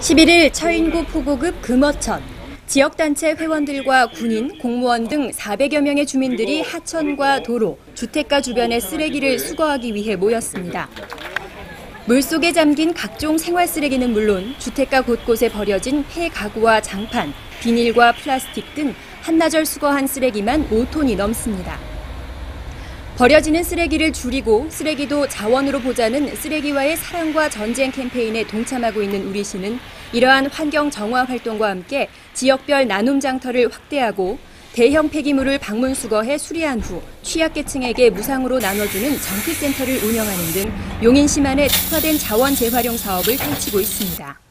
11일 처인구 포고급 금어천, 지역단체 회원들과 군인, 공무원 등 400여 명의 주민들이 하천과 도로, 주택가 주변의 쓰레기를 수거하기 위해 모였습니다. 물속에 잠긴 각종 생활 쓰레기는 물론 주택가 곳곳에 버려진 폐 가구와 장판, 비닐과 플라스틱 등 한나절 수거한 쓰레기만 5톤이 넘습니다. 버려지는 쓰레기를 줄이고 쓰레기도 자원으로 보자는 쓰레기와의 사랑과 전쟁 캠페인에 동참하고 있는 우리시는 이러한 환경 정화 활동과 함께 지역별 나눔 장터를 확대하고 대형 폐기물을 방문 수거해 수리한 후 취약계층에게 무상으로 나눠주는 정피센터를 운영하는 등 용인 시만에 특화된 자원 재활용 사업을 펼치고 있습니다.